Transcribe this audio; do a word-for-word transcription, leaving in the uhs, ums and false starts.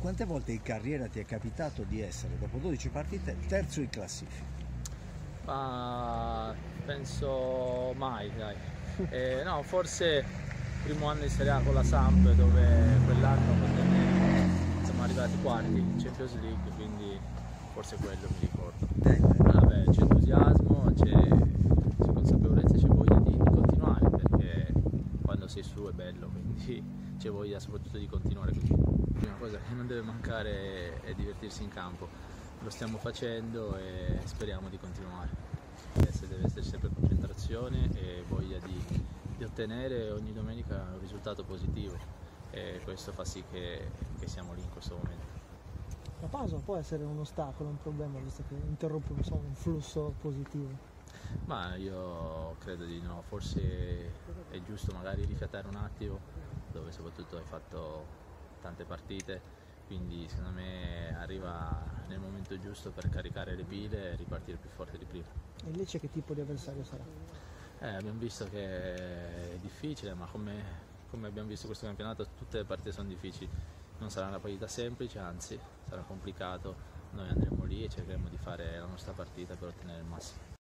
quante volte in carriera ti è capitato di essere, dopo dodici partite, terzo in classifica? Ma penso mai, dai. Eh, no, forse il primo anno in Serie A con la Samp, dove quell'anno potenne, siamo arrivati quarti in Champions League, quindi forse quello mi ricordo. Vabbè, c'è entusiasmo, c'è consapevolezza, c'è voglia di, di continuare, perché quando sei su è bello, quindi c'è voglia soprattutto di continuare così. La prima cosa che non deve mancare è divertirsi in campo, lo stiamo facendo e speriamo di continuare. Adesso deve esserci sempre concentrazione e voglia di, di ottenere ogni domenica un risultato positivo, e questo fa sì che, che siamo lì in questo momento. La pausa può essere un ostacolo, un problema, visto che interrompe un flusso positivo? Ma io credo di no, forse è giusto magari rifiatare un attimo, dove soprattutto hai fatto tante partite, quindi secondo me arriva nel momento giusto per caricare le pile e ripartire più forte di prima. E invece che tipo di avversario sarà? Eh, abbiamo visto che è difficile, ma come, come abbiamo visto questo campionato tutte le partite sono difficili, non sarà una partita semplice, anzi sarà complicato, noi andremo lì e cercheremo di fare la nostra partita per ottenere il massimo.